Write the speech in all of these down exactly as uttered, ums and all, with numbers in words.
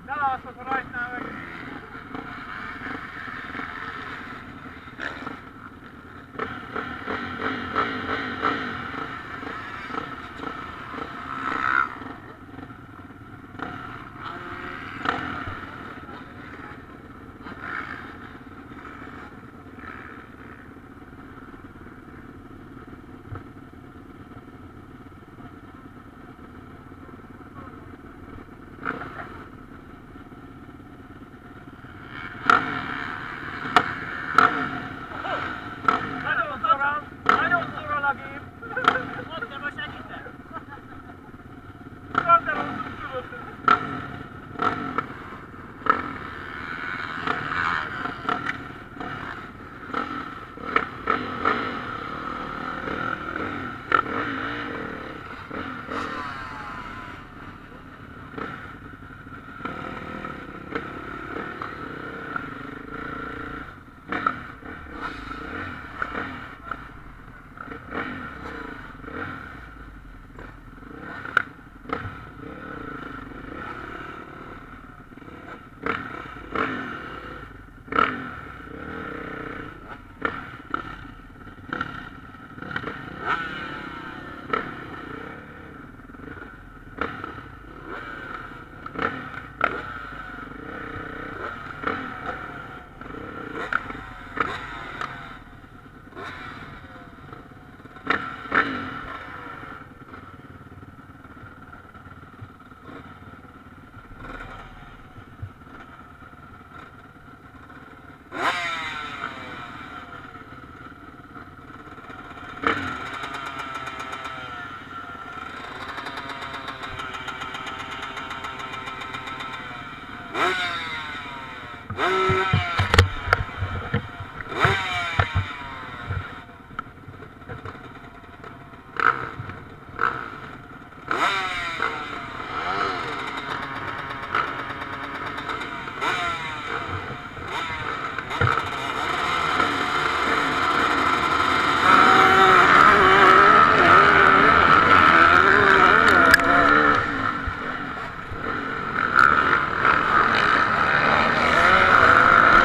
We'll be right back.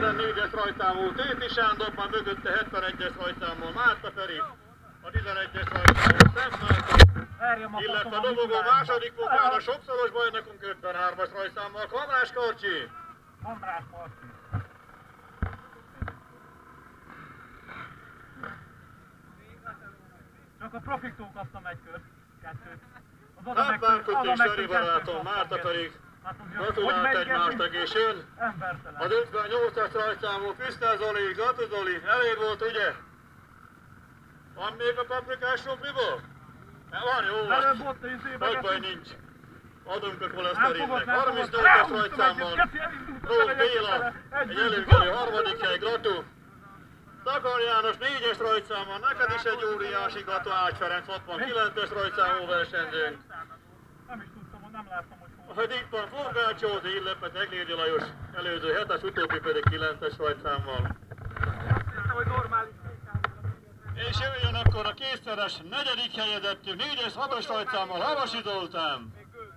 tizennégyes rajtszámú Téti Sándor, majd mögötte hetvenegyes rajtszámú Márta Feri, a tizenegyes rajtszámú Szent Márton, illetve a dobogó második fokára sokszoros bajnokunk ötvenhármas rajtszámmal Kamrás Karcsi. Kamrás Karcsi. Csak a profiktól kaptam egy kört, kettőt. Lábbánkötés Feri barátom, Márta Feri gratulált egymásnak és jön. Az ötvennyolcas rajtszámú Küszter Zoli, Gratu Zoli, elég volt ugye? Van még a paprikás supliból? Van, jó volt. Nagy baj nincs. Adunk a koleszterinnek. harmincnyolcas rajtszámmal Róz Béla, egy előkelő harmadik hely, gratu. Takar János négyes rajtszámmal, neked is egy óriási gratu. Ács Ferenc hatvankilences rajtszámú versenyzőnk. Nem is tudtam, hogy nem láttam, hogy hol. Hogy itt van Forgács Józsi, illetve Teglédi Lajos előző hetes, utóbbi pedig kilences rajtszámmal. És jöjjön akkor a kétszeres negyedik helyezettünk, négyes, hatos rajtszámmal Havasi Zoltán.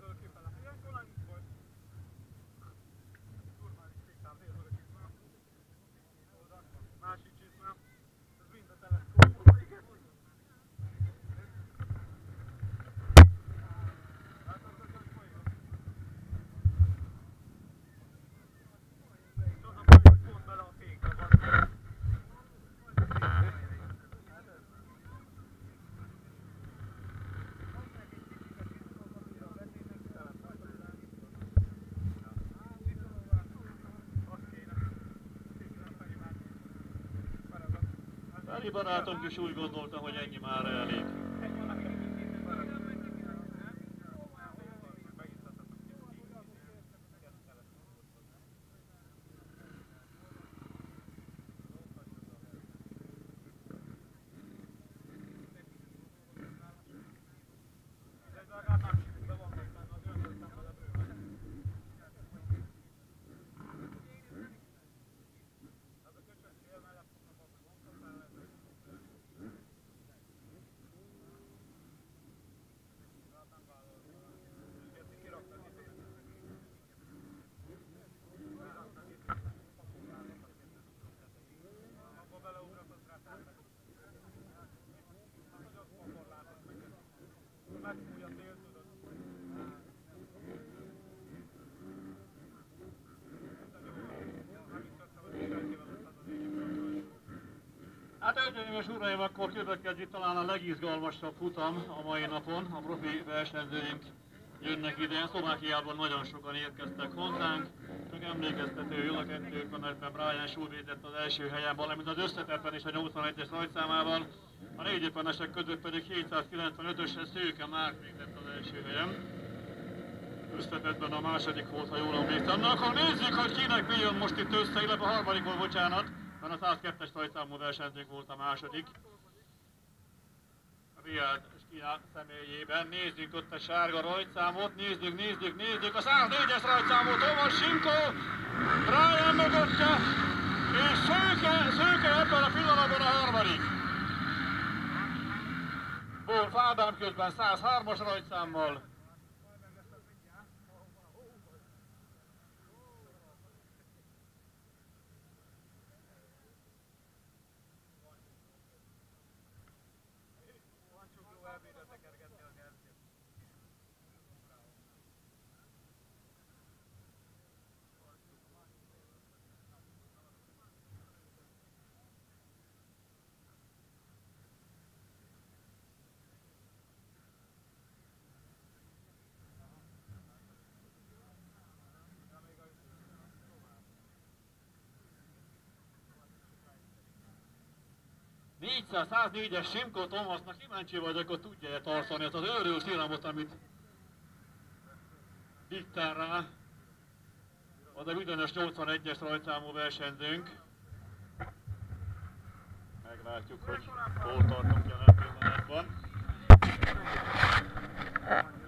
Feri barátom is úgy gondolta, hogy ennyi már elég. Hát hölgyeim és uraim, akkor következik talán a legizgalmasabb futam a mai napon. A profi versenyzőink jönnek ide. Szlovákiában nagyon sokan érkeztek hozzánk. Csak emlékeztető, a kettő kamerben Brian Schul védett az első helyen, valamint az összetettben is a nyolcvanegyes rajtszámával. A négyszázötvenesek között pedig hétszázkilencvenötös Szőke Márk védett az első helyen. Összetettben a második volt, ha jól emlékszem. Na akkor nézzük, hogy kinek mi jön most itt össze, illetve a harmadik volt, bocsánat. Mert a száz kettes rajtszámú versenyzőnk volt a második. Riad Skia személyében. Nézzük ott a sárga rajtszámot. Nézzük, nézzük, nézzük. A száz négyes rajtszámú Tomas Simko. Brian mögötte. És Szőke, Szőke ebben a pillanatban a harmadik. Wolf Ádám közben száz hármas rajtszámmal. négyszáz, száznégyes Simko Tomasznak kíváncsi vagyok, hogy tudja-e tartani ezt az őrült szilamot, amit diktál rá az a bizonyos nyolcvanegyes rajtszámú versenyzőnk. Meglátjuk, hogy hol tartunk jelen pillanatban.